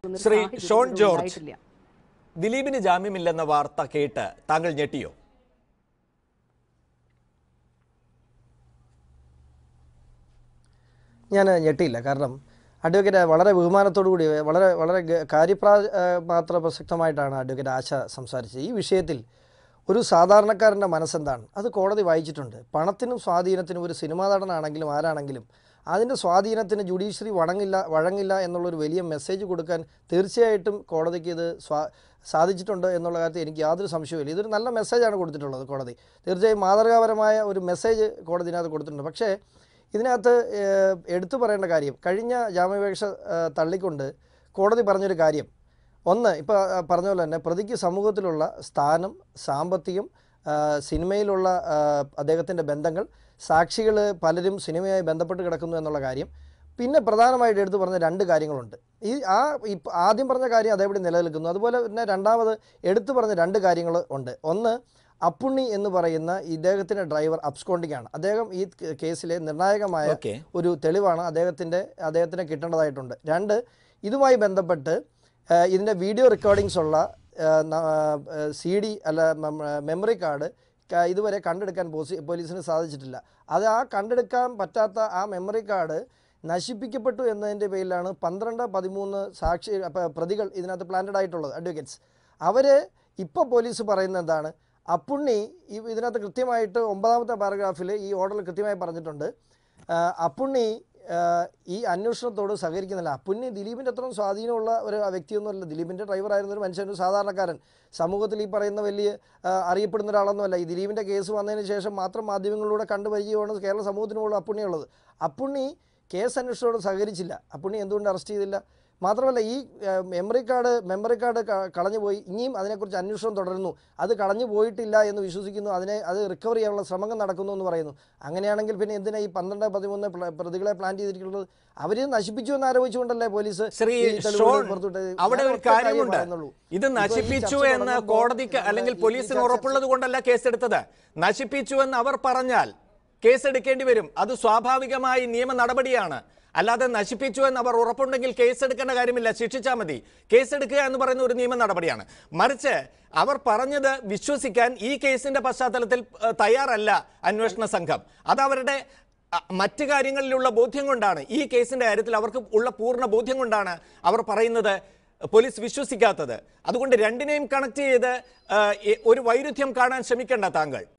ശ്രീ ഷോൺ ജോർജ്, ദിലീപിന് ജാമ്യമില്ലെന്ന വാർത്ത കേട്ട് താങ്കൾ ഞെട്ടിയോ? ഞാൻ ഞെട്ടിയില്ല. കാരണം അഡ്വക്കേറ്റ് വളരെ ബഹുമാനത്തോടുകൂടി വളരെ കാര്യമാത്ര പ്രസക്തമായിട്ടാണ് അഡ്വക്കേറ്റ് ആശ സംസാരിച്ചത്. ഈ വിഷയത്തിൽ ഒരു സാധാരണക്കാരൻ്റെ മനസ്സെന്താണ് അത് കോടതി വായിച്ചിട്ടുണ്ട്. പണത്തിനും സ്വാധീനത്തിനും ഒരു സിനിമാ നടനാണെങ്കിലും ആരാണെങ്കിലും അതിൻ്റെ സ്വാധീനത്തിന് ജുഡീഷ്യറി വഴങ്ങില്ല എന്നുള്ളൊരു വലിയ മെസ്സേജ് കൊടുക്കാൻ തീർച്ചയായിട്ടും കോടതിക്ക് ഇത് സാധിച്ചിട്ടുണ്ട് എന്നുള്ള കാര്യത്തിൽ എനിക്ക് യാതൊരു സംശയവുമില്ല. ഇതൊരു നല്ല മെസ്സേജാണ് കൊടുത്തിട്ടുള്ളത് കോടതി. തീർച്ചയായും മാതൃകാപരമായ ഒരു മെസ്സേജ് കോടതി ഇതിനകത്ത് കൊടുത്തിട്ടുണ്ട്. പക്ഷേ ഇതിനകത്ത് എടുത്തു പറയേണ്ട കാര്യം, കഴിഞ്ഞ ജാമ്യാപേക്ഷ തള്ളിക്കൊണ്ട് കോടതി പറഞ്ഞൊരു കാര്യം, ഒന്ന് ഇപ്പോൾ പറഞ്ഞ പോലെ തന്നെ പ്രതിക്ക് സമൂഹത്തിലുള്ള സ്ഥാനം, സാമ്പത്തികം, സിനിമയിലുള്ള അദ്ദേഹത്തിൻ്റെ ബന്ധങ്ങൾ, സാക്ഷികൾ പലരും സിനിമയുമായി ബന്ധപ്പെട്ട് കിടക്കുന്നു എന്നുള്ള കാര്യം, പിന്നെ പ്രധാനമായിട്ട് എടുത്തു പറഞ്ഞ രണ്ട് കാര്യങ്ങളുണ്ട്. ആദ്യം പറഞ്ഞ കാര്യം അതേപടി നിലനിൽക്കുന്നു. അതുപോലെ തന്നെ രണ്ടാമത് എടുത്തു പറഞ്ഞ രണ്ട് കാര്യങ്ങൾ ഉണ്ട്. ഒന്ന്, അപ്പുണ്ണി എന്ന് പറയുന്ന ഇദ്ദേഹത്തിൻ്റെ ഡ്രൈവർ അബ്സ്കോണ്ടിംഗ് ആണ്. അദ്ദേഹം ഈ കേസിലെ നിർണായകമായ ഒരു തെളിവാണ്. അദ്ദേഹത്തിന് കിട്ടേണ്ടതായിട്ടുണ്ട്. രണ്ട്, ഇതുമായി ബന്ധപ്പെട്ട് ഇതിൻ്റെ വീഡിയോ റെക്കോർഡിങ്സ് ഉള്ള CD അല്ല മെമ്മറി കാർഡ് ഇതുവരെ കണ്ടെടുക്കാൻ പോലീസിന് സാധിച്ചിട്ടില്ല. അത് കണ്ടെടുക്കാൻ പറ്റാത്ത ആ മെമ്മറി കാർഡ് നശിപ്പിക്കപ്പെട്ടു എന്നതിൻ്റെ പേരിലാണ് 12-13 പ്രതികൾ ഇതിനകത്ത് പ്ലാന്റഡ് ആയിട്ടുള്ളത്. അഡ്വക്കേറ്റ്സ് അവർ ഇപ്പോൾ പോലീസ് പറയുന്നത് എന്താണ്, അപ്പുണ്ണി ഇതിനകത്ത് കൃത്യമായിട്ട് 9ാമത്തെ പാരഗ്രാഫിൽ ഈ ഓർഡറിൽ കൃത്യമായി പറഞ്ഞിട്ടുണ്ട്, അപ്പുണ്ണി ഈ അന്വേഷണത്തോട് സഹകരിക്കുന്നില്ല. അപ്പുണ്ണി ദിലീപിൻ്റെ അത്രയും സ്വാധീനമുള്ള ഒരു വ്യക്തിയൊന്നുമല്ല. ദിലീപിൻ്റെ ഡ്രൈവറായിരുന്ന ഒരു മനുഷ്യൻ, ഒരു സാധാരണക്കാരൻ, സമൂഹത്തിൽ ഈ പറയുന്ന വലിയ അറിയപ്പെടുന്ന ഒരാളൊന്നുമല്ല. ഈ ദിലീപിൻ്റെ കേസ് വന്നതിന് ശേഷം മാത്രം മാധ്യമങ്ങളിലൂടെ കണ്ടുപരിചയമാണ് കേരള സമൂഹത്തിനുള്ള അപ്പുണ്ണിയുള്ളത്. അപ്പുണ്ണി കേസ് അന്വേഷണത്തോട് സഹകരിച്ചില്ല. അപ്പുണ്ണി എന്തുകൊണ്ട് അറസ്റ്റ് ചെയ്തില്ല? മാത്രമല്ല, ഈ മെമ്മറി കാർഡ് കളഞ്ഞു പോയി, ഇനിയും അതിനെക്കുറിച്ച് അന്വേഷണം തുടരുന്നു, അത് കളഞ്ഞു പോയിട്ടില്ല എന്ന് വിശ്വസിക്കുന്നു, അത് റിക്കവർ ചെയ്യാനുള്ള ശ്രമങ്ങൾ നടക്കുന്നു എന്ന് പറയുന്നു. അങ്ങനെയാണെങ്കിൽ പിന്നെ എന്തിനാ ഈ 12-13 പ്രതികളെ പ്ലാൻ ചെയ്തിരിക്കുന്നത്? അവർ നശിപ്പിച്ചു എന്ന് ആരോപിച്ചുകൊണ്ടല്ലേ പോലീസ്? അവിടെ ഒരു കാര്യമുണ്ട്, ഇത് നശിപ്പിച്ചു എന്ന് കോടതിക്ക് അല്ലെങ്കിൽ പോലീസിന് ഉറപ്പുള്ളത് കൊണ്ടല്ല കേസെടുത്തത്. നശിപ്പിച്ചു എന്ന് അവർ പറഞ്ഞാൽ കേസെടുക്കേണ്ടി വരും. അത് സ്വാഭാവികമായി നിയമ നടപടിയാണ്. അല്ലാതെ നശിപ്പിച്ചു എന്ന് അവർ ഉറപ്പുണ്ടെങ്കിൽ കേസെടുക്കേണ്ട കാര്യമില്ല, ശിക്ഷിച്ചാൽ മതി. കേസെടുക്കുക എന്ന് പറയുന്ന ഒരു നിയമ നടപടിയാണ്. മറിച്ച് അവർ പറഞ്ഞത് വിശ്വസിക്കാൻ ഈ കേസിന്റെ പശ്ചാത്തലത്തിൽ തയ്യാറല്ല അന്വേഷണ സംഘം. അതവരുടെ മറ്റു കാര്യങ്ങളിലുള്ള ബോധ്യം കൊണ്ടാണ്, ഈ കേസിന്റെ കാര്യത്തിൽ അവർക്ക് ഉള്ള പൂർണ്ണ ബോധ്യം കൊണ്ടാണ് അവർ പറയുന്നത് പോലീസ് വിശ്വസിക്കാത്തത്. അതുകൊണ്ട് രണ്ടിനെയും കണക്ട് ചെയ്ത് ഒരു വൈരുദ്ധ്യം കാണാൻ ശ്രമിക്കേണ്ട താങ്കൾ.